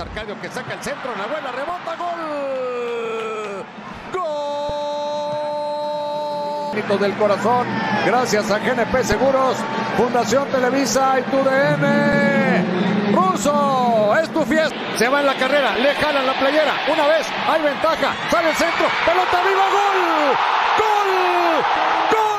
Arcadio que saca el centro, Nahuel la rebota, gol. ¡Gol! Del corazón, gracias a GNP Seguros, Fundación Televisa y TUDN. Russo, es tu fiesta. Se va en la carrera, le jalan la playera. Una vez, hay ventaja, sale el centro, pelota viva, gol. ¡Gol! ¡Gol!